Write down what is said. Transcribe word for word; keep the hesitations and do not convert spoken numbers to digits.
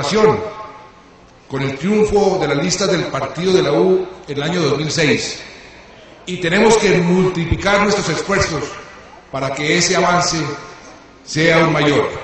transformación con el triunfo de las listas del partido de la U en el año dos mil seis. Y tenemos que multiplicar nuestros esfuerzos para que ese avance sea aún mayor.